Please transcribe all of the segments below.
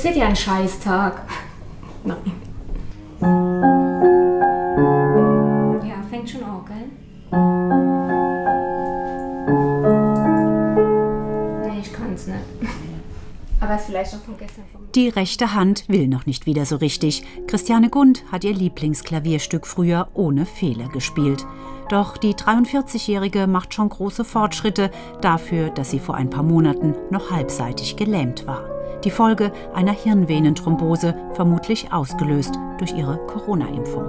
Das wird ja ein Scheißtag. Nein. Ja, fängt schon an, gell? Nee, ich kann's nicht. Aber es ist vielleicht auch von gestern. Die rechte Hand will noch nicht wieder so richtig. Christiane Gund hat ihr Lieblingsklavierstück früher ohne Fehler gespielt. Doch die 43-Jährige macht schon große Fortschritte dafür, dass sie vor ein paar Monaten noch halbseitig gelähmt war. Die Folge einer Hirnvenenthrombose, vermutlich ausgelöst durch ihre Corona-Impfung.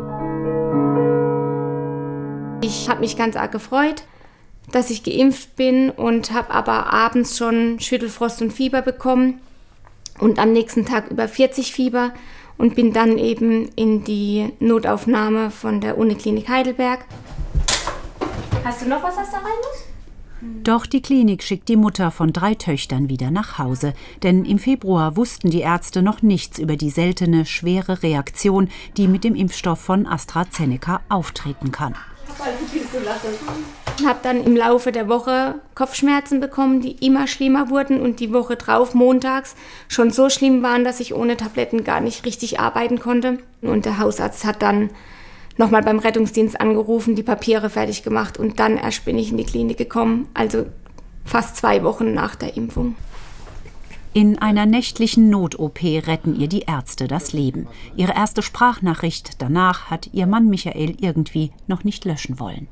Ich habe mich ganz arg gefreut, dass ich geimpft bin und habe aber abends schon Schüttelfrost und Fieber bekommen und am nächsten Tag über 40 Fieber und bin dann eben in die Notaufnahme von der Uniklinik Heidelberg. Hast du noch was da rein muss? Doch die Klinik schickt die Mutter von 3 Töchtern wieder nach Hause. Denn im Februar wussten die Ärzte noch nichts über die seltene, schwere Reaktion, die mit dem Impfstoff von AstraZeneca auftreten kann. Ich habe dann im Laufe der Woche Kopfschmerzen bekommen, die immer schlimmer wurden und die Woche drauf, montags, schon so schlimm waren, dass ich ohne Tabletten gar nicht richtig arbeiten konnte. Und der Hausarzt hat dann nochmal beim Rettungsdienst angerufen, die Papiere fertig gemacht und dann erst bin ich in die Klinik gekommen, also fast 2 Wochen nach der Impfung. In einer nächtlichen Not-OP retten ihr die Ärzte das Leben. Ihre erste Sprachnachricht danach hat ihr Mann Michael irgendwie noch nicht löschen wollen.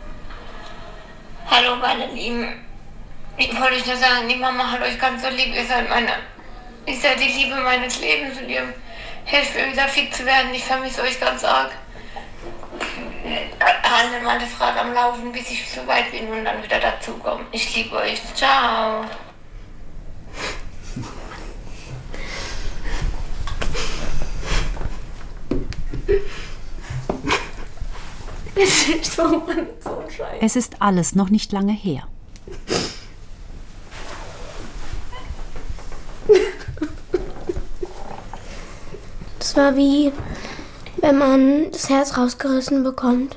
Hallo meine Lieben, ich wollte euch nur sagen, die Mama hat euch ganz so lieb, ihr seid die Liebe meines Lebens und ihr hilft mir wieder fit zu werden, ich vermisse euch ganz arg. Halte meine Frage am Laufen, bis ich so weit bin und dann wieder dazukomme. Ich liebe euch. Ciao. Es ist alles noch nicht lange her. Das war wie, wenn man das Herz rausgerissen bekommt.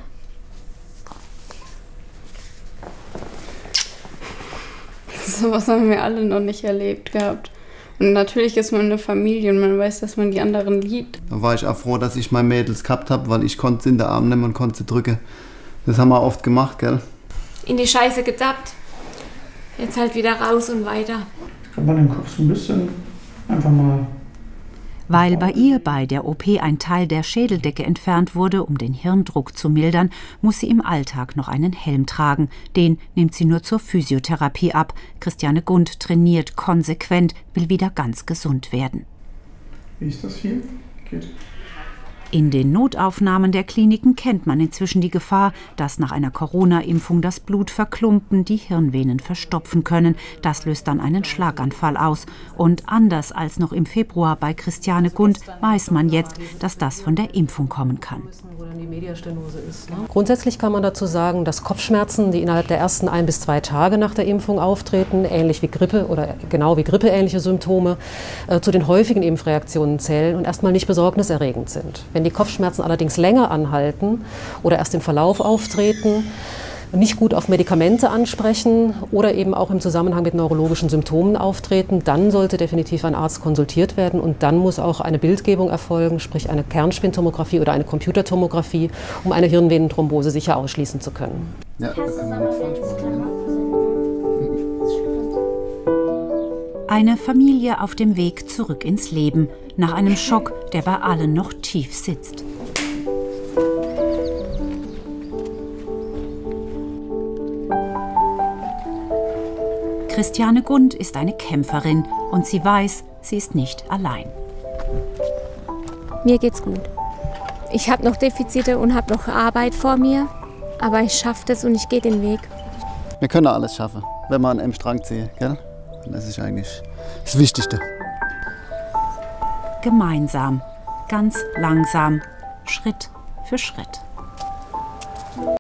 Sowas haben wir alle noch nicht erlebt gehabt. Und natürlich ist man eine Familie und man weiß, dass man die anderen liebt. Da war ich auch froh, dass ich meine Mädels gehabt habe, weil ich konnte sie in den Arm nehmen und konnte sie drücken. Das haben wir oft gemacht, gell? In die Scheiße getappt. Jetzt halt wieder raus und weiter. Kann man den Kopf so ein bisschen einfach mal... Weil bei ihr bei der OP ein Teil der Schädeldecke entfernt wurde, um den Hirndruck zu mildern, muss sie im Alltag noch einen Helm tragen. Den nimmt sie nur zur Physiotherapie ab. Christiane Gund trainiert konsequent, will wieder ganz gesund werden. Wie ist das hier? Geht. In den Notaufnahmen der Kliniken kennt man inzwischen die Gefahr, dass nach einer Corona-Impfung das Blut verklumpen, die Hirnvenen verstopfen können. Das löst dann einen Schlaganfall aus. Und anders als noch im Februar bei Christiane Gund weiß man jetzt, dass das von der Impfung kommen kann. Grundsätzlich kann man dazu sagen, dass Kopfschmerzen, die innerhalb der ersten 1 bis 2 Tage nach der Impfung auftreten, ähnlich wie Grippe oder genau wie grippeähnliche Symptome, zu den häufigen Impfreaktionen zählen und erstmal nicht besorgniserregend sind. Wenn die Kopfschmerzen allerdings länger anhalten oder erst im Verlauf auftreten, nicht gut auf Medikamente ansprechen oder eben auch im Zusammenhang mit neurologischen Symptomen auftreten, dann sollte definitiv ein Arzt konsultiert werden und dann muss auch eine Bildgebung erfolgen, sprich eine Kernspintomographie oder eine Computertomographie, um eine Hirnvenenthrombose sicher ausschließen zu können. Ja, das kann man nicht falsch machen. Eine Familie auf dem Weg zurück ins Leben, nach einem Schock, der bei allen noch tief sitzt. Christiane Gund ist eine Kämpferin und sie weiß, sie ist nicht allein. Mir geht's gut. Ich habe noch Defizite und habe noch Arbeit vor mir, aber ich schaffe das und ich gehe den Weg. Wir können alles schaffen, wenn wir an einem Strang ziehen, gell? Das ist eigentlich das Wichtigste. Gemeinsam, ganz langsam, Schritt für Schritt.